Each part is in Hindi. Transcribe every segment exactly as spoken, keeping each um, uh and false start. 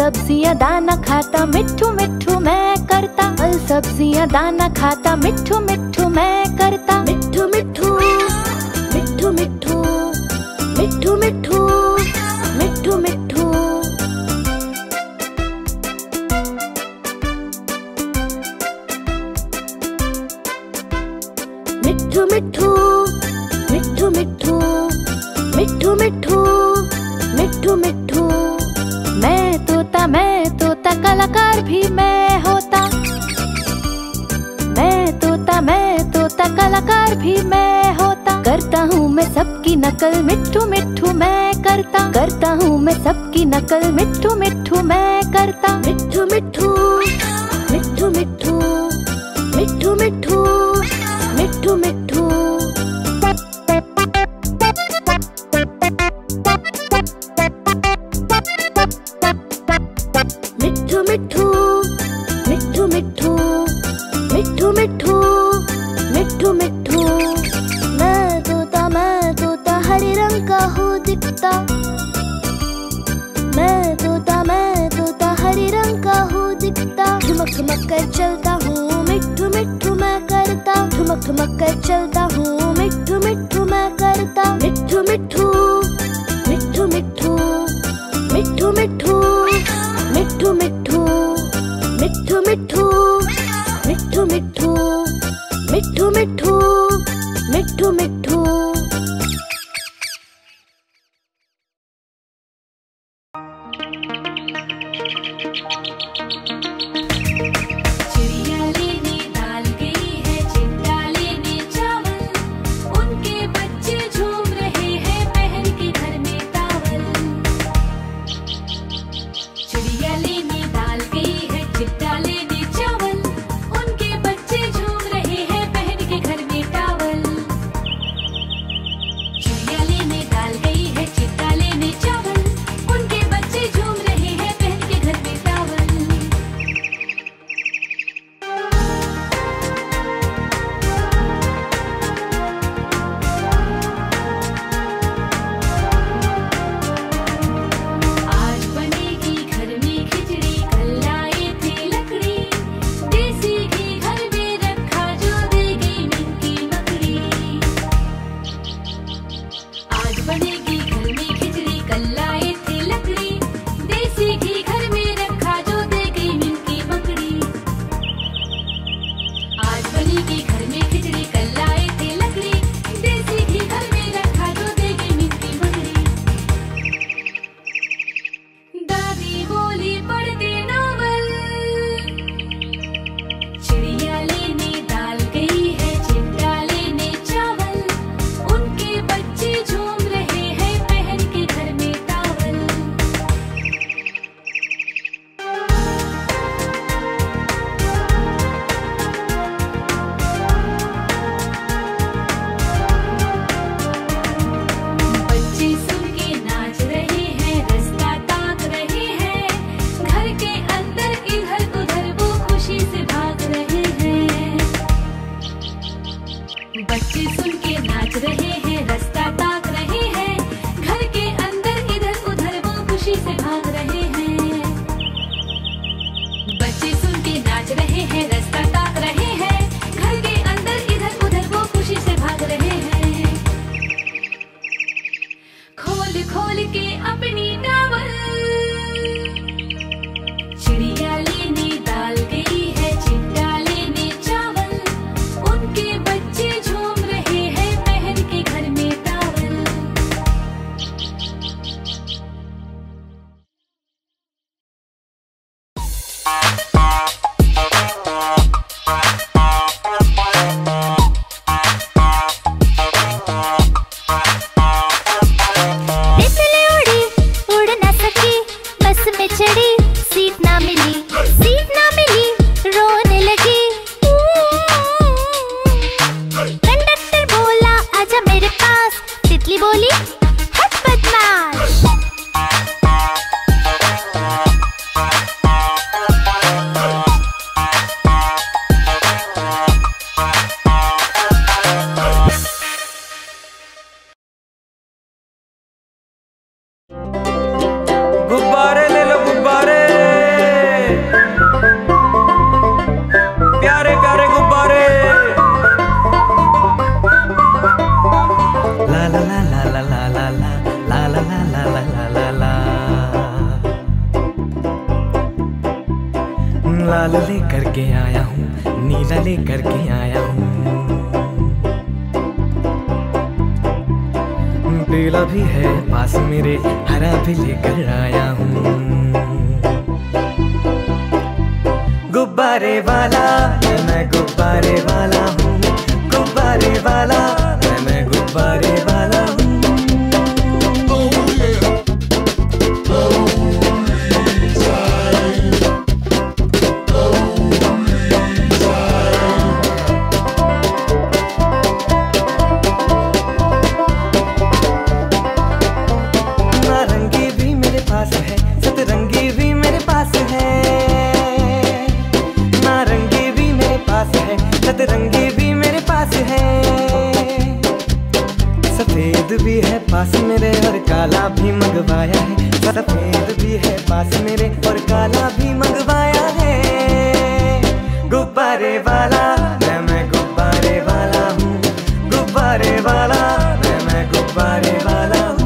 सब्जियां दाना खाता, मिट्ठू मिट्ठू मैं करता। फल सब्जियां दाना खाता, मिट्ठू मिट्ठू मैं करता। मिट्ठू मिट्ठू मिट्ठू मिट्ठू मिट्ठू मिट्ठू मिट्ठू मिट्ठू। मिट्ठू मिट्ठू मिट्ठू मिट्ठू मिट्ठू मिट्ठू मिट्ठू मिट्ठू। मैं तोता मैं तोता कलाकार भी मैं होता। मैं तोता मैं तोता कलाकार भी मैं होता। करता हूँ मैं सबकी नकल, मिट्ठू मिट्ठू मैं करता। करता हूँ मैं सबकी नकल, मिट्ठू मिट्ठू मैं करता। मिट्ठू मिट्ठू मिट्ठू मिट्ठू मिट्ठू मिट्ठू मिट्ठू मिट्ठू। मिट्ठू मिट्ठू मिट्ठू मिट्ठू मिट्ठू मिट्ठू मिट्ठू मिट्ठू। मैं तोता मैं तोता हरे रंग का हूँ दिखता। मैं तोता मैं तोता हरे रंग का हूँ दिखता। ठुमक ठुमक कर चलता हूँ, मिट्ठू मिट्ठू मैं करता। ठुमक ठुमक कर चलता हूँ, मिट्ठू मिट्ठू मैं करता। मिट्ठू मिट्ठू मिट्ठू मिट्ठू मिट्ठू मिट्ठू मिट्ठू मिट्ठू मिट्ठू मिट्ठू मिट्ठू मिट्ठू मिट्ठू मिट्ठू मिट्ठू मिट्ठू। लाल लेकर के आया हूँ, नीला लेकर के आया हूँ, पीला भी है पास मेरे, हरा भी लेकर आया हूँ। गुब्बारे वाला मैं गुब्बारे वाला हूँ, गुब्बारे वाला मैं गुब्बारे वाला हूँ। नारंगी भी मेरे पास है, सतरंगी भी मेरे पास है, नारंगी भी मेरे पास है, सतरंगी भी मेरे पास है, सफेद भी है पास मेरे और काला भी मंगवाया है, सफेद भी है पास मेरे और काला भी मंगवाया है। गुब्बारे वाला मैं मैं गुब्बारे वाला हूँ, गुब्बारे वाला मैं मैं गुब्बारे वाला हूँ।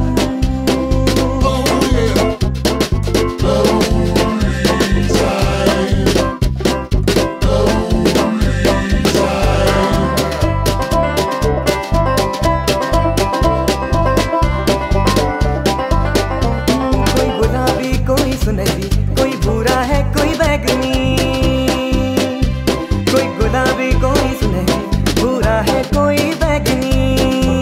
सुनहरी कोई भूरा है कोई बैगनी, कोई गुलाबी कोई सुनहरी, भूरा है कोई बैगनी,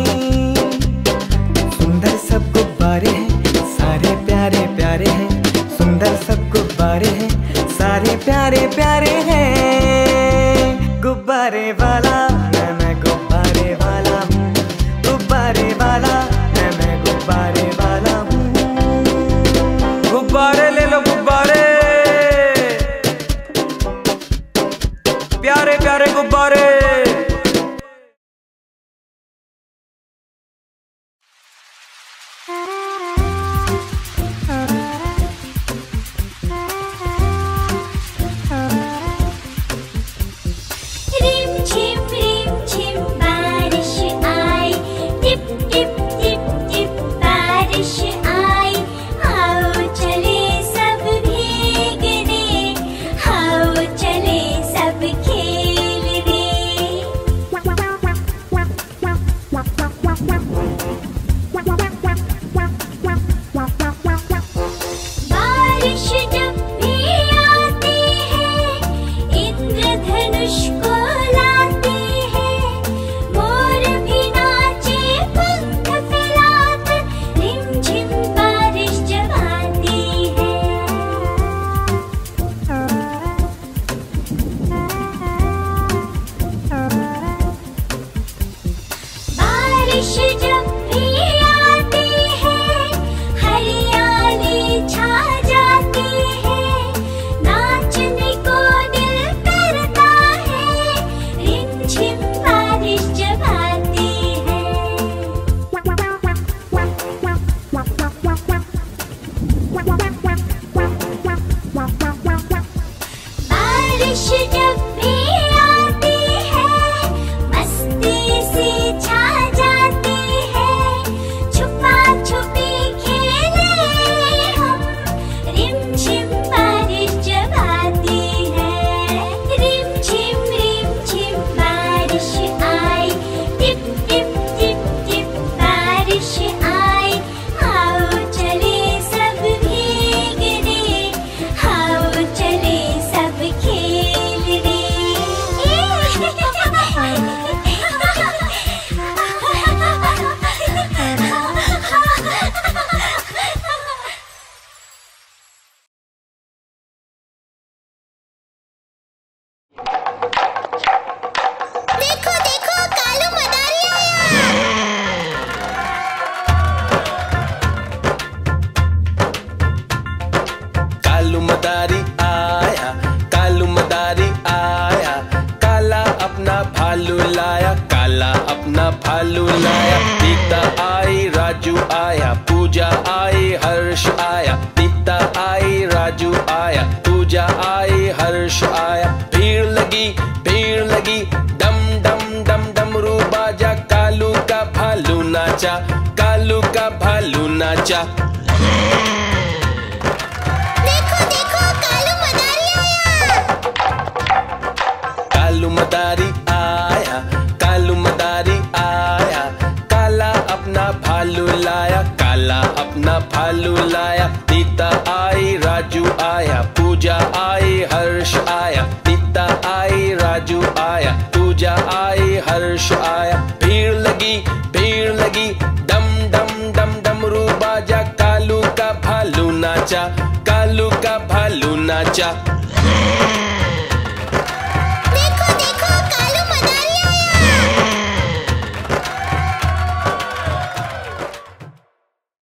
सुंदर सब गुब्बारे हैं सारे प्यारे प्यारे हैं, सुंदर सब गुब्बारे हैं सारे प्यारे प्यारे हैं। गुब्बारे वाला मैं मैं गुब्बारे वाला हूँ, गुब्बारे वाला मैं मैं गुब्बारे वाला हूँ। गुब्बारे ले लो गुब्बारे, प्यारे प्यारे गुब्बारे। रिम झिम रिम झिम बारिश आई, टिप टिप टिप टिप बारिश आई, आओ चले सब भीगने, आओ चले सब खेलने। बारिश जब भी आती है, इंद्रधनुष को लाती है, मोर भी नाचे पंख फैलाकर, रिम झिम बारिश जब आती है। बारिश जब भी आती है, हरियाली छा जाती है, नाचने को दिल करता है, रिम झिम बारिश जब आती है। बारिश जब भी आती है, मस्ती सी छा जाती है, छुपा छुपी खेले हम, रिम झिम बारिश जब आती है। रिम झिम रिम झिम बारिश आई, टिप टिप टिप टिप बारिश आई, आओ चले सब भीगने, आओ चले सब खेलने। देखो देखो कालू मदारी आया। कालू मदारी आया, कालू मदारी आया, काला अपना भालू लाया, काला अपना भालू लाया। सीता आई राजू आया, पूजा आई हर्ष आया, सीता आई राजू आया, पूजा आई हर्ष आया। भीड़ लगी भीड़ लगी, डम डम डम डमरू बाजा, कालू का भालू नाचा, कालू का भालू नाचा। देखो देखो कालू मदारी आया। मदारी आया, कालू मदारी आया, काला अपना भालू लाया, काला अपना भालू लाया। नीता आई, राजू आया, पूजा आई, हर्ष आया। नीता आई, राजू आया, पूजा आई, हर्ष आया। भीड़ लगी, भीड़ लगी, डम डम डम डमरू बाजा, कालू का भालू नाचा, कालू का भालू नाचा।